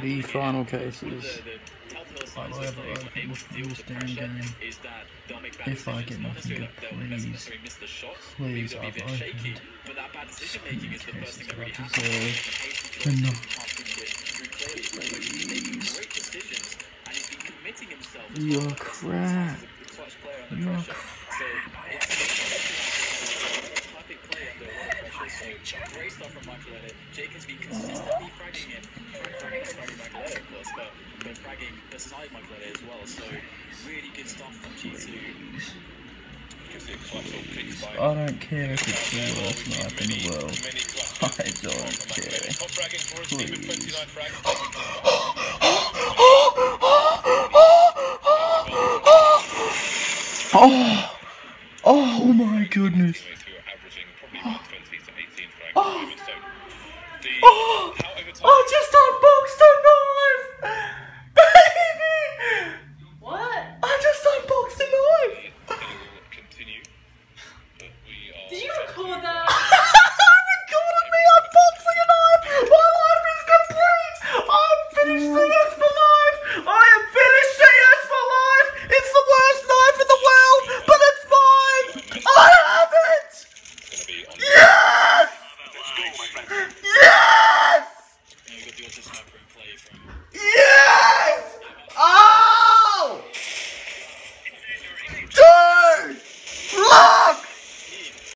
The final cases. I will ever open this damn game. If I get nothing good, please. Please, I've opened so many cases that I deserve. Please. You're crap. You're crap. Great stuff from Michael Edit. Jake has been consistently fragging him. Fragging Michael Edit, of course, but fragging beside Michael Edit as well. So really good stuff from G2. I don't care if it's the worst knife in the world. I don't care. Please. Oh my goodness.